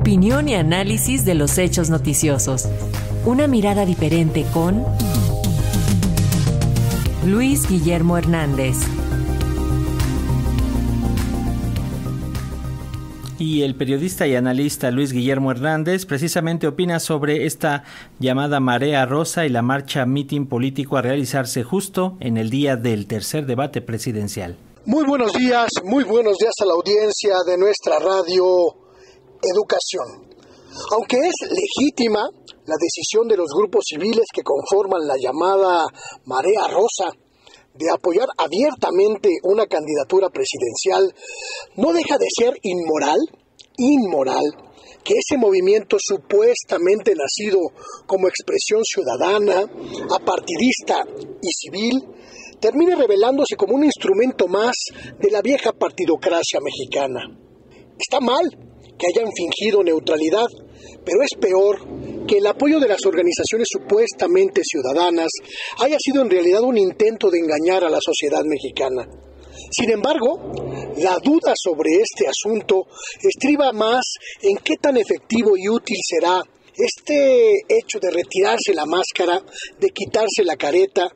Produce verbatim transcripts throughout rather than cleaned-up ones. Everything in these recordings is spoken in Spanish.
Opinión y análisis de los hechos noticiosos. Una mirada diferente con Luis Guillermo Hernández. Y el periodista y analista Luis Guillermo Hernández precisamente opina sobre esta llamada marea rosa y la marcha mitin político a realizarse justo en el día del tercer debate presidencial. Muy buenos días, muy buenos días a la audiencia de nuestra radio Educación. Aunque es legítima la decisión de los grupos civiles que conforman la llamada marea rosa de apoyar abiertamente una candidatura presidencial, no deja de ser inmoral, inmoral, que ese movimiento supuestamente nacido como expresión ciudadana, apartidista y civil, termine revelándose como un instrumento más de la vieja partidocracia mexicana. Está mal que hayan fingido neutralidad, pero es peor que el apoyo de las organizaciones supuestamente ciudadanas haya sido en realidad un intento de engañar a la sociedad mexicana. Sin embargo, la duda sobre este asunto estriba más en qué tan efectivo y útil será este hecho de retirarse la máscara, de quitarse la careta,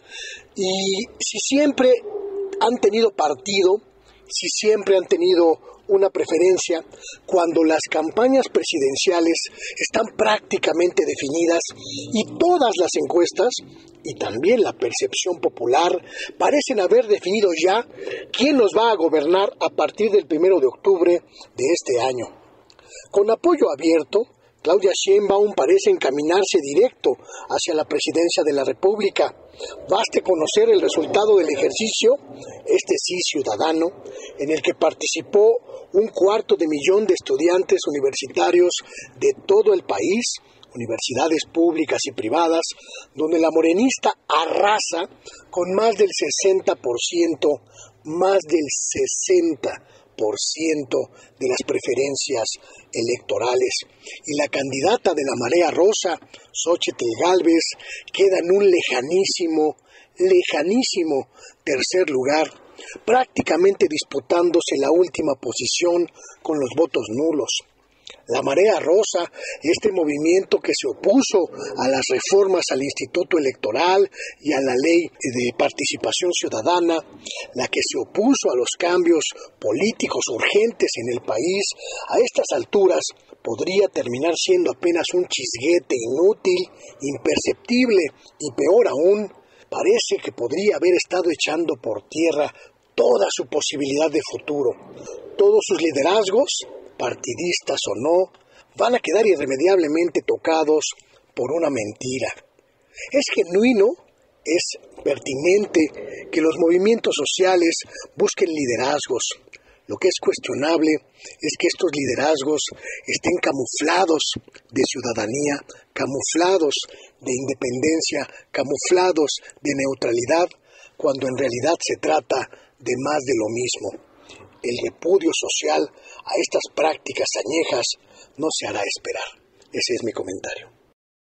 y si siempre han tenido partido, si siempre han tenido una preferencia, cuando las campañas presidenciales están prácticamente definidas y todas las encuestas y también la percepción popular parecen haber definido ya quién nos va a gobernar a partir del primero de octubre de este año. Con apoyo abierto, Claudia Sheinbaum parece encaminarse directo hacia la presidencia de la República. Baste conocer el resultado del ejercicio, este sí ciudadano, en el que participó un cuarto de millón de estudiantes universitarios de todo el país, universidades públicas y privadas, donde la morenista arrasa con más del sesenta por ciento, más del sesenta por ciento de las preferencias electorales, y la candidata de la marea rosa, Xóchitl Gálvez, queda en un lejanísimo, lejanísimo tercer lugar, prácticamente disputándose la última posición con los votos nulos. La marea rosa, este movimiento que se opuso a las reformas al Instituto Electoral y a la ley de participación ciudadana, la que se opuso a los cambios políticos urgentes en el país, a estas alturas podría terminar siendo apenas un chisguete inútil, imperceptible y peor aún, parece que podría haber estado echando por tierra toda su posibilidad de futuro. Todos sus liderazgos, partidistas o no, van a quedar irremediablemente tocados por una mentira. Es genuino, es pertinente que los movimientos sociales busquen liderazgos. Lo que es cuestionable es que estos liderazgos estén camuflados de ciudadanía, camuflados de independencia, camuflados de neutralidad, cuando en realidad se trata de más de lo mismo. El repudio social a estas prácticas añejas no se hará esperar. Ese es mi comentario.